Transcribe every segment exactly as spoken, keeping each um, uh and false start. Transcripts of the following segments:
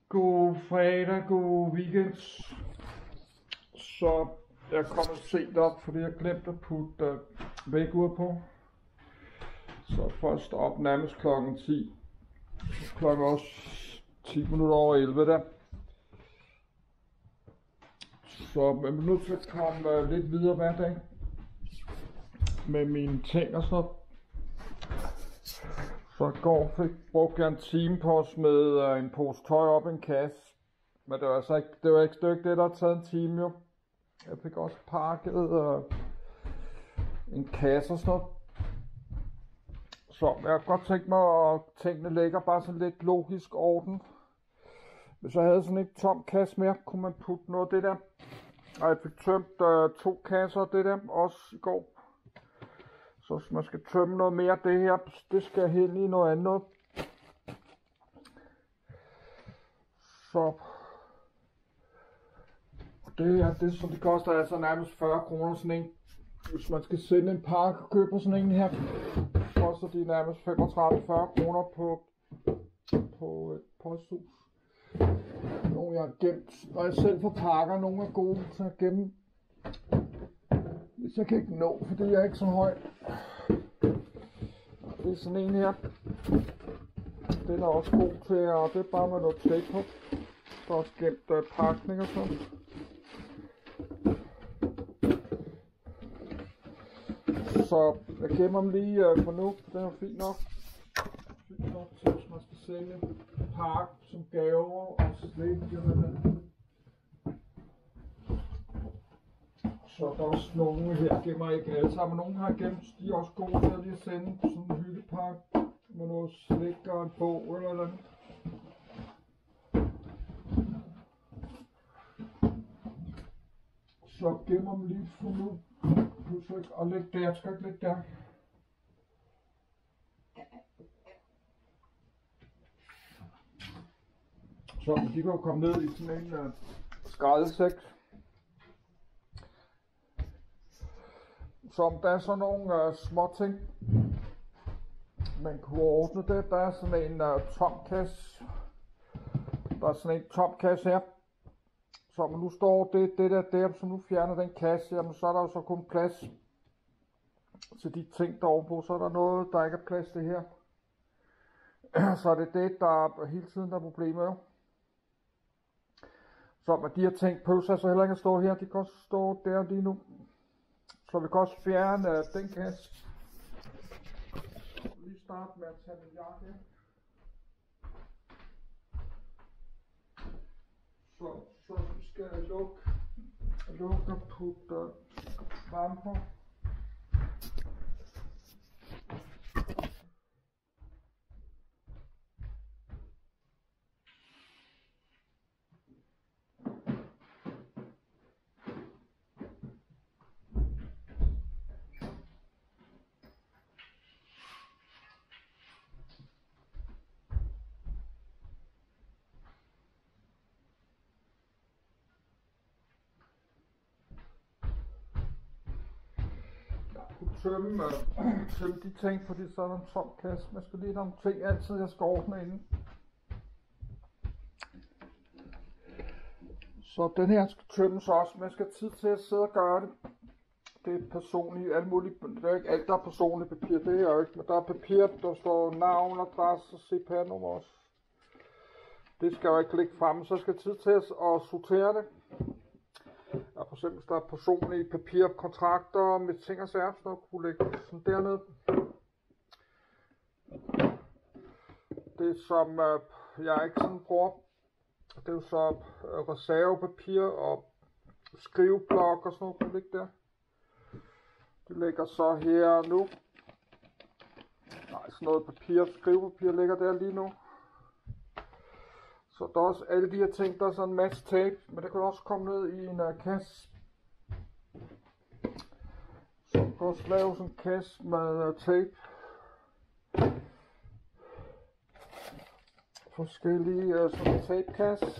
God fredag, god weekend. Så jeg er kommet sent op, fordi jeg glemte at putte uh, vækkeur på. Så først op nærmest klokken ti. Klokken også ti minutter over elleve der. Så jeg er nødt til at komme uh, lidt videre hver dag med mine ting og sådan noget. Så i går fik brugt jeg en time på at smide uh, en pose tøj op i en kasse. Men det var altså ikke det, var ikke, det, var ikke det der har taget en time jo. Jeg fik også pakket uh, en kasse og sådan noget. Så jeg har godt tænkt mig, at tingene ligger bare sådan lidt logisk orden. Hvis jeg havde sådan en tom kasse mere, kunne man putte noget af det der. Og jeg fik tømt uh, to kasser af det der, også i går. Så hvis man skal tømme noget mere af det her, det skal hen i noget andet. Så det her, det som det koster altså nærmest fyrre kroner sådan en. Hvis man skal sende en pakke og købe sådan en her, koster de nærmest femogtredive til fyrre kroner på, på et posthus. Nogle jeg har gemt, og jeg selv får pakker, nogle er gode til at gemme. Hvis jeg kan ikke nå, fordi jeg er ikke så høj. Det er sådan en her. Den er også god til, og det er bare med noget tape på. Der er også gemt uh, pakning og sådan. Så jeg gemmer dem lige uh, for nu. Den er fint nok. Fint nok til, hvis man skal sælge en pakke som gaver og slik. Så der er også nogle her, gemmer ikke alle sammen. Nogle har gemt, de er også gode til at lige sende sådan en hyggepakke med noget slik og en bog eller noget. Så gemmer dem lige for nu. Husk ikke at lægge der, jeg skal ikke lægge der. Så de kan jo komme ned i sådan en uh, skraldesæk. Så der er sådan nogle uh, små ting, man kunne ordne det. Der er sådan en uh, tom kasse. Der er sådan en tom kasse her. Så når nu står det, det der der, så nu fjerner den kasse, jamen så er der jo så kun plads til de ting der ovenpå. Så er der noget, der ikke er plads til her. Så er det det, der er hele tiden der er problemet jo. Så med de her ting på, så heller ikke at stå her, de kan også stå der lige nu. Så vi kan også fjerne uh, den kasse. Lige starte med at tage min jakke. Så, så skal jeg lukke, lukke og putte uh, varme på. Tømme, øh, tømme de ting, fordi så er der en tom kasse. Man skal lige nogle ting altid, jeg skal ordne inden. Så den her skal tømmes også, men jeg skal have tid til at sidde og gøre det. Det er personligt, alt muligt, det er ikke alt, der er personligt papir, det er jo ikke, men der er papir, der står navn, adresse og C P R-nummer også. Det skal jeg jo ikke ligge fremme, så jeg skal have tid til at sortere det. Ja, for eksempel, hvis der er personlige papir, kontrakter med ting og sager, så kunne lægge sådan dernede. Det som øh, jeg ikke sådan bruger, det er jo så øh, reservepapir og skriveblok og sådan noget, kunne ligge der. Det ligger så her nu. Nej, sådan noget papir, skrivepapir ligger der lige nu. Så der er også alle de her ting, der er sådan en masse tape, men det kan også komme ned i en uh, kasse. Så man kan også lave sådan en kasse med uh, tape. Forskellige uh, sådan en tapekasse.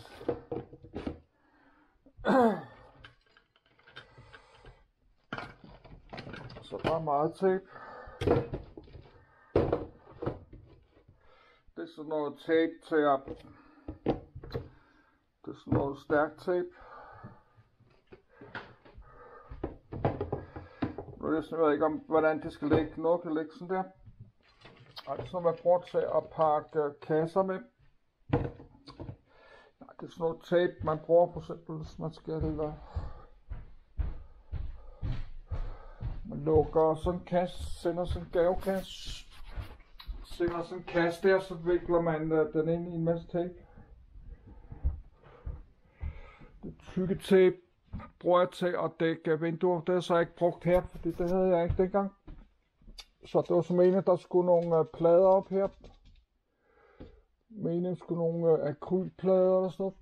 Så der er meget tape. Det er sådan noget tape til at Det er sådan noget stærk tape. Nu jeg ved ikke om, hvordan det skal ligge. Noget kan ligge sådan der. Altså man bruger til at pakke kasser med. Nej, det er sådan noget tape, man bruger for eksempel, hvis man skal eller man lukker sådan en kasse, sender sådan en gavekasse, sender sådan en kasse der, så vikler man uh, den ind i en masse tape. Det tykke tape bruger jeg til at dække vinduer. Det har jeg så ikke brugt her, fordi det havde jeg ikke dengang. Så det var så meningen, at der skulle nogle uh, plader op her. Meningen skulle nogle uh, akrylplader eller sådan noget.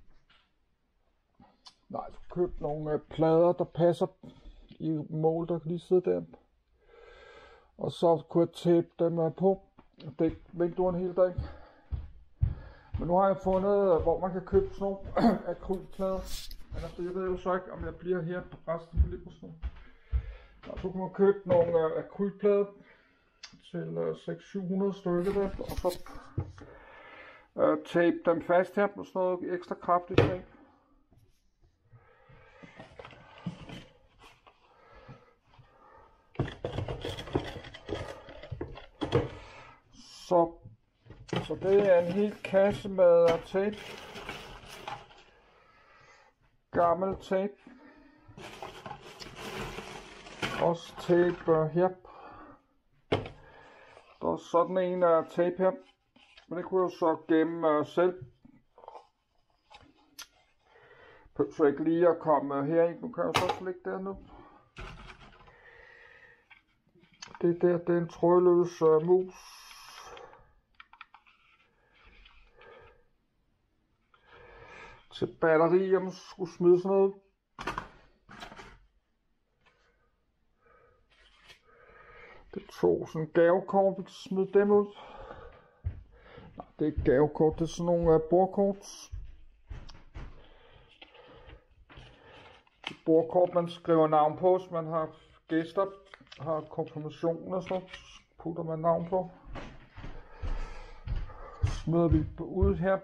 Nej, jeg skulle købe nogle uh, plader, der passer i mål, der kan lige sidde der. Og så kunne jeg tape dem uh, på og dække vinduerne hele dagen. Men nu har jeg fundet, uh, hvor man kan købe sådan nogle akrylplader. Men altså, jeg ved jo så ikke, om jeg bliver her på resten af livet. Så kan man købe nogle uh, akrylplader til uh, seks til syv hundrede stykker der, og så uh, tape dem fast her med sådan noget ekstra kraftigt tape. Så, så det er en hel kasse med uh, tape. Gammel tape. Også tape uh, her. Der er sådan en uh, tape her. Men det kunne jeg så gemme uh, selv. Så ikke lige at komme uh, herind. Nu kan jeg så lægge der nu. Det der, det er en trådløs uh, mus. Til batteri, om man skulle smide sådan noget. Det tog sådan en gavekort, vi kan smide dem ud. Nej, det er ikke gavekort, det er sådan nogle uh, bordkort. Bordkort, man skriver navn på, hvis man har gæster, har konfirmation og så putter man navn på. Smider vi ud her.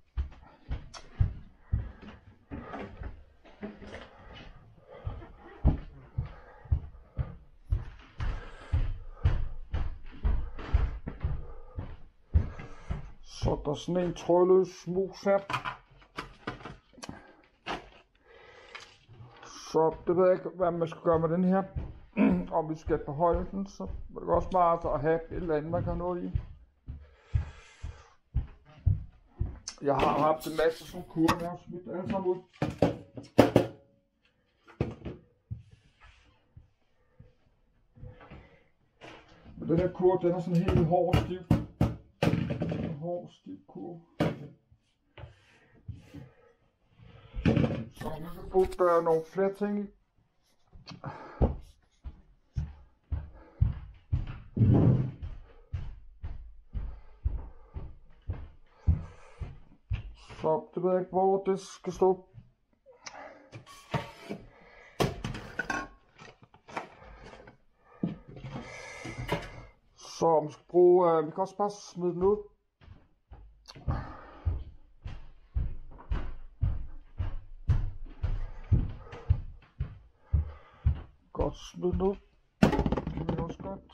Så der er sådan en trådløs mus her. Så det ved jeg ikke, hvad man skal gøre med den her. Om vi skal beholde den, så er det også smart at have et eller andet, man kan have noget i. Jeg har haft en masse sådan kurver, jeg har smidt alle sammen ud. Men den her kurve, den er sådan helt hård og stiv. Hård, stiv kurve. Så man kan putte uh, nogle flere ting i. Så det ved jeg ikke, hvor det skal stå. Så man skal bruge, uh, vi kan også bare smide den ud. Godt smide den ud. Det kan vi også godt.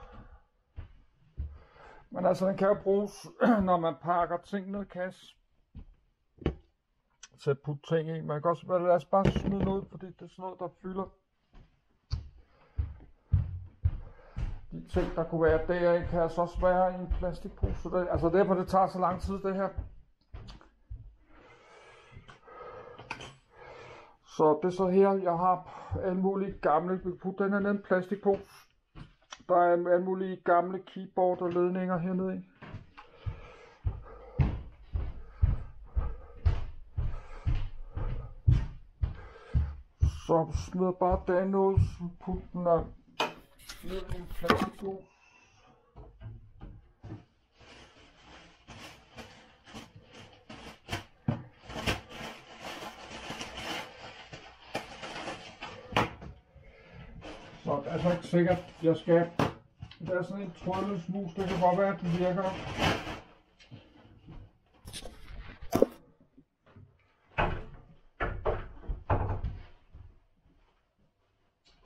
Men altså den kan jo bruges, når man pakker ting ned i kasse. Til at putte ting i. Man kan også, lad os bare smide den ud, fordi det er sådan noget, der fylder. De ting, der kunne være der, kan altså også være i en plastikpose. Det, altså derfor det tager så lang tid det her. Så det er så her, jeg har alle mulige gamle, vi kan putte den her ned i en plastikpose. Der er alle mulige gamle keyboard og ledninger hernede i. Så smider bare den ud, så putter den ned i en plastikpose. Så det er altså ikke sikkert, at jeg skal. Det er sådan en trådløs mus, det kan godt være, at den virker.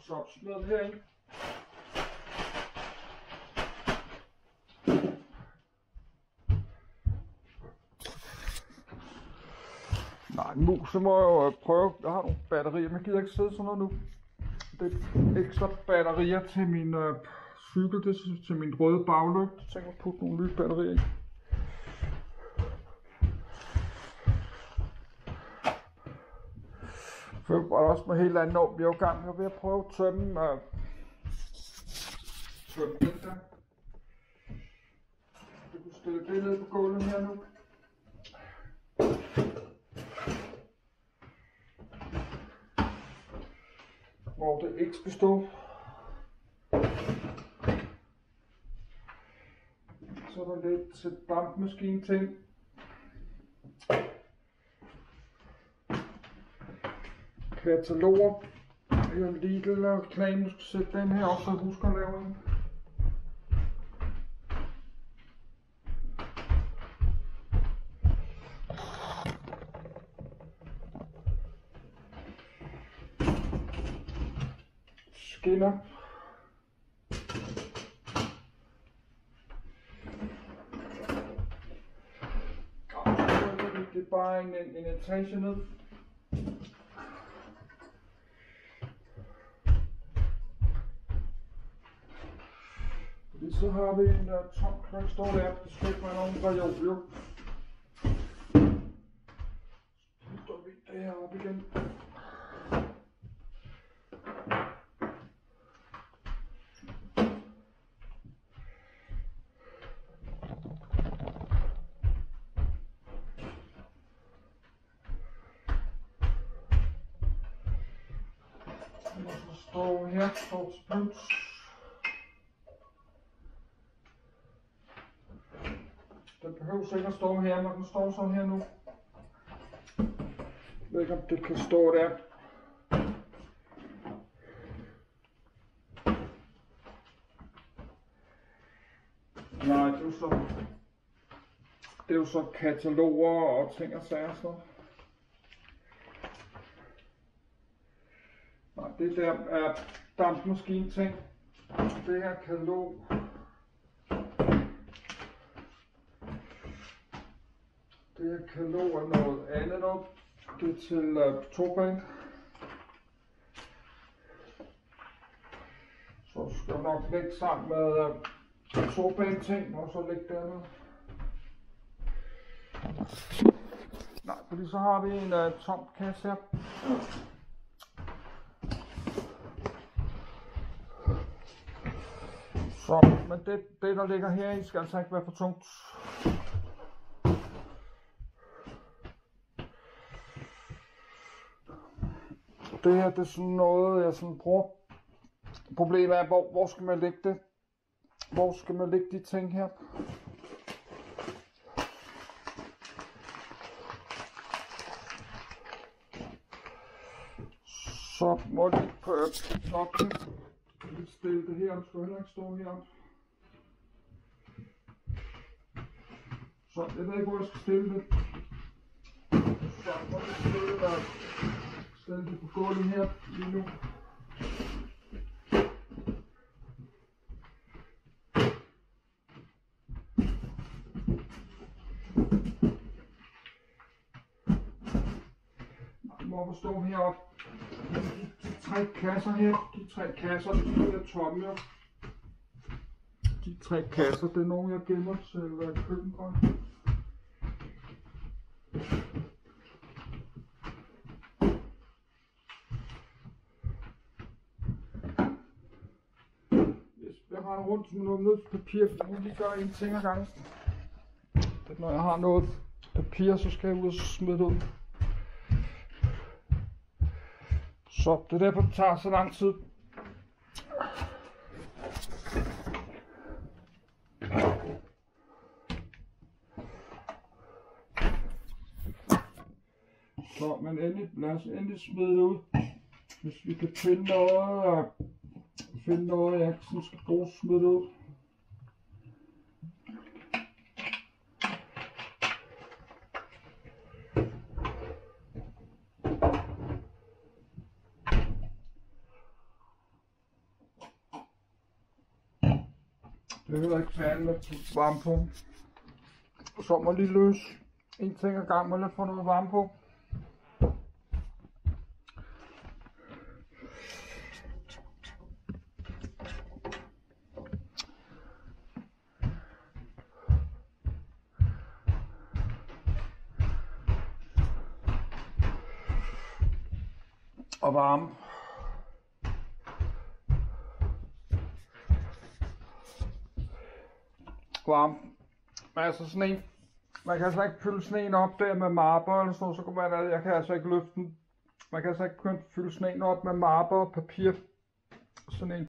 Så smid den herind. Nej, nu så må jeg jo prøve. Jeg har nogle batterier, men jeg gider ikke sidde sådan noget nu. Det er ekstra batterier til min øh, cykel, det er til min røde baglygte. Jeg tænker at putte nogle nye batterier i. For det var også noget helt andet om, vi er jo i gang. Jeg er ved at prøve at tømme, øh, tømme den der. Du kan stille det ned på gulvet her nu. Hvor det ikke skal stå. Så er der lidt til dampmaskine ting. Kataloger. Jeg har Lidl og reklame, du skal sætte den her op, så husk at lave en. Skinner. Det er bare en, en, en etage ned. Fordi så har vi en uh, tom knop, står der, det skal ikke være nogen reol, jo. Så står vi deroppe igen. Og så står her, står spøns. Den behøver ikke at stå her, når den står så her nu. Jeg ved ikke om det kan stå der. Nej, det er jo så, det er jo så kataloger og ting og sager så. Nej, det der er dampmaskine ting. Det her katalog. Det her katalog er noget andet op. Det er til uh, toband. Så skal jeg nok lægge sammen med uh, toband ting, og så lægge det andet. Nej, fordi så har vi en uh, tom kasse her. Så, men det, det der ligger her i skal altså ikke være for tungt. Det her, det er sådan noget, jeg sådan bruger. Problemet er, hvor, hvor skal man lægge det? Hvor skal man lægge de ting her? Så må jeg prøve nok at stille det her, skal heller ikke stå her. Så jeg ved ikke, hvor jeg skal stille det. Så må jeg stille det. Stille det på gulvet her lige nu. Jeg må stå heroppe. De tre kasser her, de tre kasser, de er tomme jo. De tre kasser, det er nogle jeg gemmer til køkkengrøn. Jeg har rundt med noget nødspapir, for nu lige gør en ting ad gangen. Når jeg har noget papir, så skal jeg ud og smide det ud. Så det er derfor, det tager så lang tid. Så, men endelig, lad os endelig smide det ud. Hvis vi kan finde noget, finde noget, jeg sådan skal bruge, smide det ud. Det hedder ikke fanden at putte varme på. Så må lige løse en ting ad gang med at få noget varme på. Og varme. Varme. Men altså sådan en, man kan altså ikke fylde sådan en op der med marber eller sådan noget, så kan man, jeg kan altså ikke løfte den. Man kan altså ikke kun fylde sådan en op med marber og papir. Sådan en